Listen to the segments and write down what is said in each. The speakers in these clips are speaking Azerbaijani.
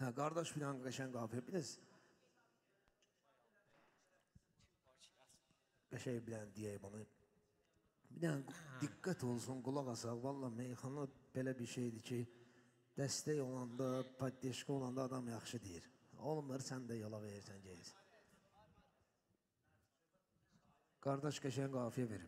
Hə, qardaş filan qəşən qafiyə bilirsiniz. Qəşəng bilən deyək bunu. Bir dənə diqqət olsun, qulaq asaq. Valla meyxana belə bir şeydir ki, dəstək olanda, paddeşki olanda adam yaxşı deyir. Olmur, sən də yola verirsən, geyirsən. Qardaş qəşəng qafiyə verir.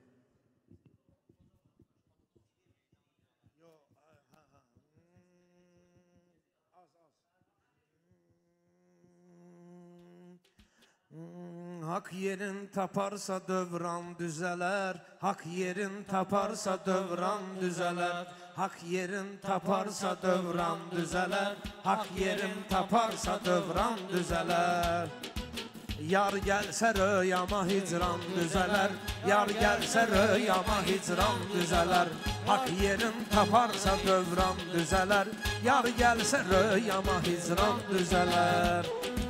Hak yerin taparsa dövran düzeler, hak yerin taparsa dövran düzeler, hak yerin taparsa dövran düzeler, hak yerin taparsa dövran düzeler. Yar gelse rüyama hicran düzeler, yar gelse rüyama hicran düzeler, hak yerin taparsa dövran düzeler, yar gelse rüyama hicran düzeler.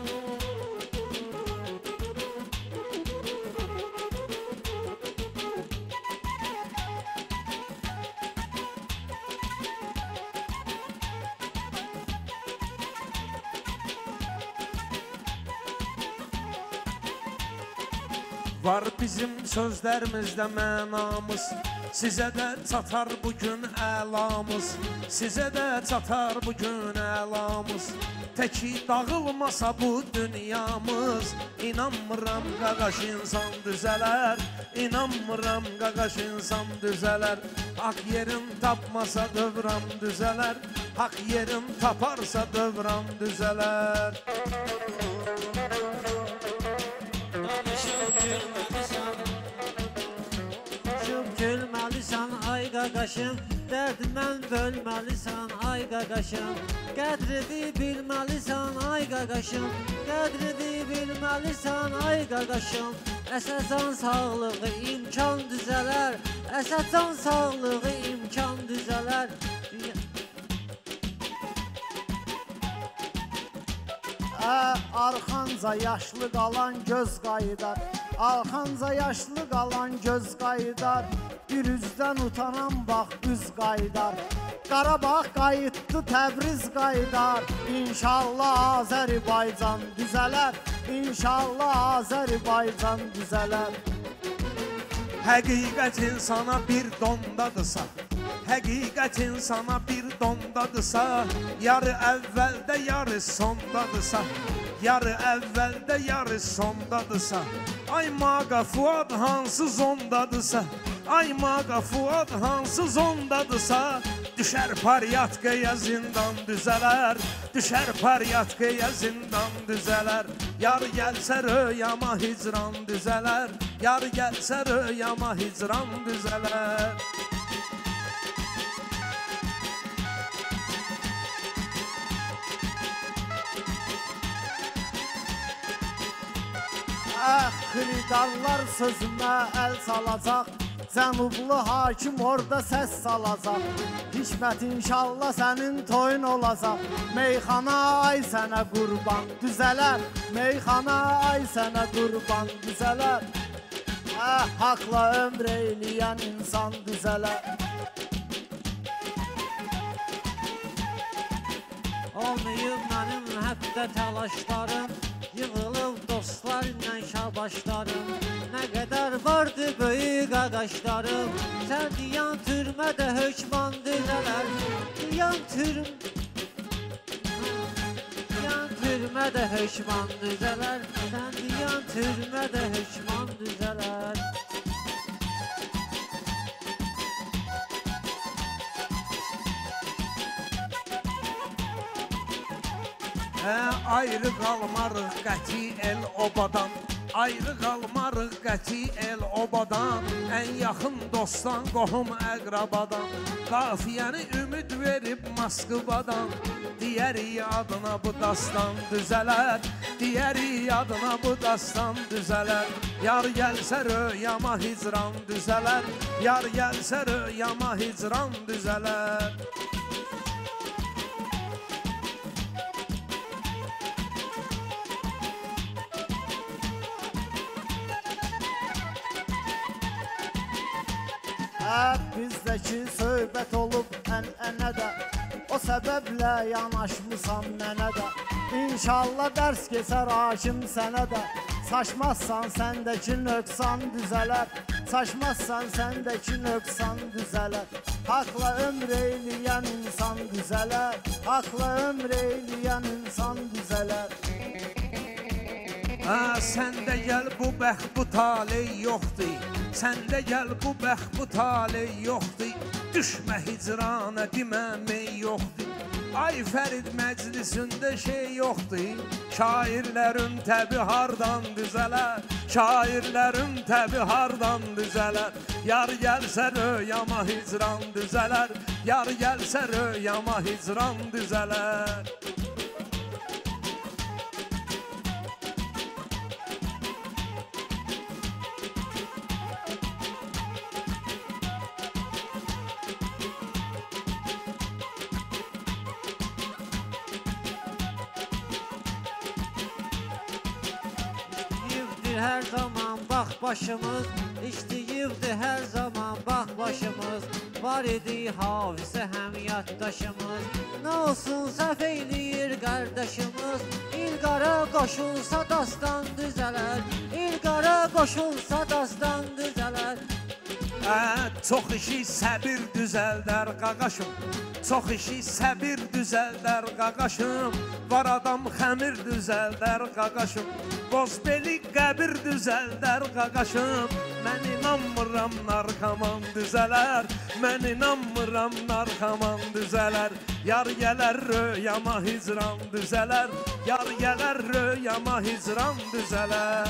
Var bizim sözlərimizdə mənamız, sizə də çatar bugün əlamız, sizə də çatar bugün əlamız. Təki dağılmasa bu dünyamız, inanmıram qaqaş insan düzələr, inanmıram qaqaş insan düzələr. Hak yerin tapmasa dövran düzələr, hak yerin taparsa dövran düzələr. Gülməlisən ay qaqaşım, dərdimən bölməlisən ay qaqaşım. Qədrini bilməlisən ay qaqaşım, qədrini bilməlisən ay qaqaşım. Əsəcan sağlığı imkan düzələr, əsəcan sağlığı imkan düzələr. Arxanca yaşlı qalan göz qayıdar, arxanca yaşlı qalan göz qayıdar. Bir üzdən utanan bax üz qayıdar, Qarabağ qayıtdı Təbriz qayıdar. İnşallah Azərbaycan düzələr, İnşallah Azərbaycan düzələr. Həqiqət insana bir dondadırsa, həqiqət insana bir dondadırsa, yarı əvvəldə, yarı sondadırsa, yarı əvvəldə, yarı sondadırsa, ay maqa Fuad hansı zondadırsa, ay maqa Fuad hansı zondadırsa, düşər paryatkaya zindan düzələr, düşər paryatkaya zindan düzələr. Yar gəlsə rüyama hicran düzələr, yar gəlsə rüyama hicran düzələr. Xiridarlar sözümə əl salacaq, Cənublu hakim orada səs salacaq. Hikmət inşallah sənin toyun olacaq, Meyxana ay sənə qurban düzələr, Meyxana ay sənə qurban düzələr. Haqla ömr eyləyən insan düzələr. Olmayıb mənim həftə təlaşlarım, yığılıb dostlarla şabaşlarım. Nə qədər vardı böyük qaqaşlarım, sən deyən türmədə hökman düzələr, deyən türmədə hökman düzələr, sən deyən türmədə hökman düzələr. Ayrı qalmarıq qəti el obadan, ayrı qalmarıq qəti el obadan, ən yaxın dostdan, qohum əqrabadan, qafiyəni ümid verib Moskvadan, deyərik adına bu dastan düzələr, deyərik adına bu dastan düzələr. Yar gəlsə rüyama hicran düzələr, yar gəlsə rüyama hicran düzələr. Bizdəki söhbət olub ənənə də, o səbəblə yanaşmısan mənə də. İnşallah dərs keçər hakim sənə də. Saçmazsan səndəki nöqsan düzələr. Saçmazsan səndəki nöqsan düzələr. Haqla ömr eyləyən insan düzələr. Haqla ömr eyləyən insan düzələr. Səndə gəl bu bəxt bu taley yoxdur. Səndə gəl bu bəxt bu taley yoxdur. Düşmə hicrana deməmək yoxdur. Ay Fərid məclisində şey yoxdur. Şairlərin təbi hardan düzələr. Şairlərin təbi hardan düzələr. Yar gəlsə röyama hicran düzələr. Yar gəlsə röyama hicran düzələr. Her zaman bak başımız, işleyibdi her zaman bak başımız. Var idi Hafizə həmyaddaşımız, nə olsun səhv eyləyir qardaşımız. İlqara qoşulsa dastan düzələr, İlqara qoşulsa dastan düzələr. Çox işi səbir düzəldər qaqaşım. Çox işi səbir düzəldər qaqaşım. Var adam xəmir düzəldər qaqaşım. Bozbeli qəbir düzəldər qaqaşım. Mən inanmıram narkoman düzələr. Mən inanmıram narkoman düzələr. Yar gələr röyama hicran düzələr. Yar gələr röyama hicran düzələr.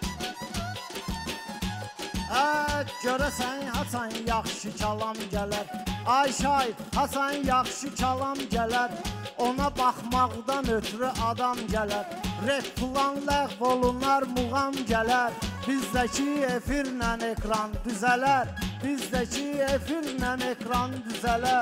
Görəsən Hasan yaxşı kalam gələr. Ay şahid Hasan yaxşı kalam gələr. Ona baxmaqdan ötürü adam gələr. Rep plan ləğv olunar muğam gələr. Bizdəki efirlə ekran düzələr. Bizdəki efirlə ekran düzələr.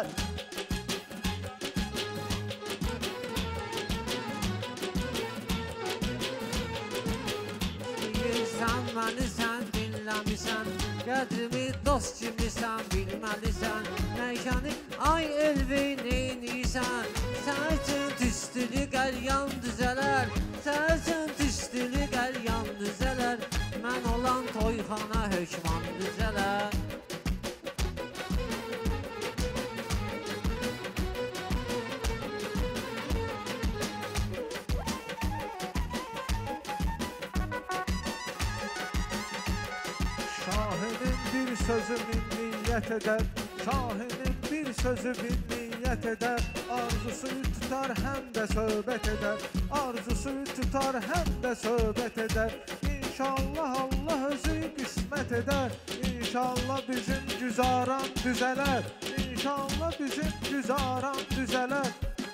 Deyirsən məni sən dinləmisən, qədrimi dost kimisən bilməlisən. Məykəni ay elvi neyniysən, sən üçün tüstülü qəlyan düzələr. Sən üçün tüstülü qəlyan düzələr. Mən olan toyxana hökman düzələr. Şahinin bir sözü milliyyət edər. Şahinin bir sözü milliyyət edər. Arzusu tutar həm də söhbət edər. Arzusu tutar həm də söhbət edər. İnşallah Allah özü qismət edər. İnşallah bizim güzaran düzələr. İnşallah bizim güzaran düzələr.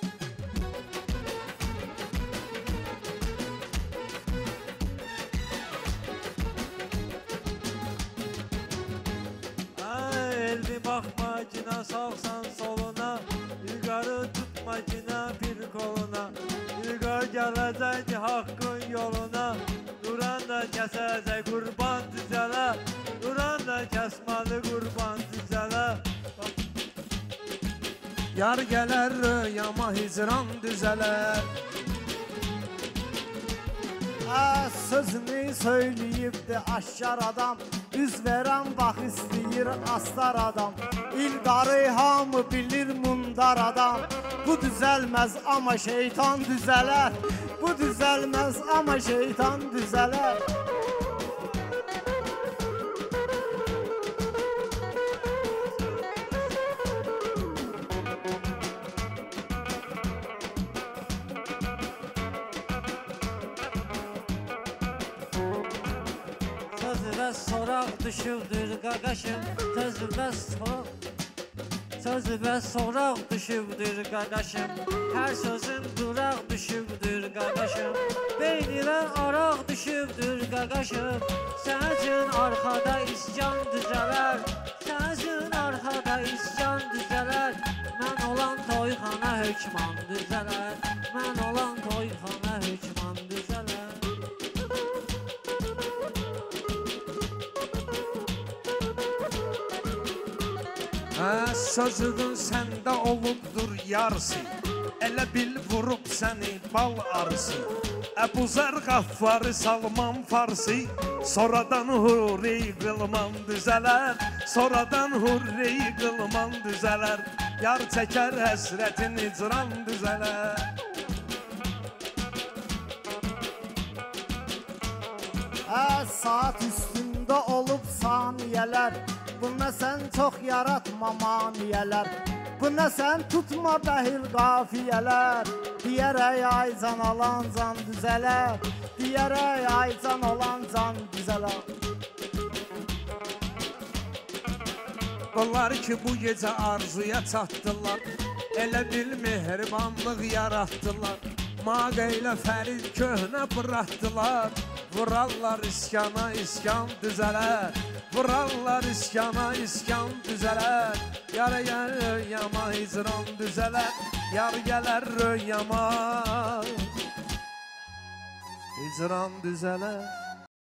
Elvi baxma cina sağsan soluna, İlqarı tutma cina bir koluna. İlqar gələcəkdi haqqın yoluna, duran da kəsəcək qurban düzələ. Duran da kəsməli qurban düzələ. Yar gələr röyama hicran düzələr. Sözünü söyləyibdi aşkar adam. Üz verən bax istəyir astar adam. İlqarı hamı bilir mundar adam. Bu düzəlməz amma şeytan düzələr. Bu düzəlməz amma şeytan düzələr. Sözüvə soraq düşübdür qaqaşım. Sözüvə soraq düşübdür qaqaşım. Hər sözün duraq düşübdür qaqaşım. Beynivə araq düşübdür qaqaşım. Sən üçün arxada iscan düzələr. Sən üçün arxada iscan düzələr. Mən olan toyxana hökman düzələr. Mən olan toyxana hökman düzələr. Sözünün səndə olubdur yarısı, elə bil vurub səni bal arısı. Əbu Zər Qaffarı Salman Farsi, sonradan hurri qılman düzələr, sonradan hurri qılman düzələr, yar çəkər həsrətin icran düzələr. Saat üstündə olub saniyələr, bu nə sən çox yaratma maniyələr, bu nə sən tutma bəhil qafiyələr, deyərək ay can alan can düzələr, deyərək ay can alan can düzələr. Onlar ki bu gecə arzuya çatdılar, elə bil mehribanlıq yaratdılar, Maqa ilə Fərid köhnə bıratdılar, vurarlar iskana iskan düzələr, vurarlar iskana iskan düzələr, yar gələr röyama icran düzələr, yar gələr röyama icran düzələr.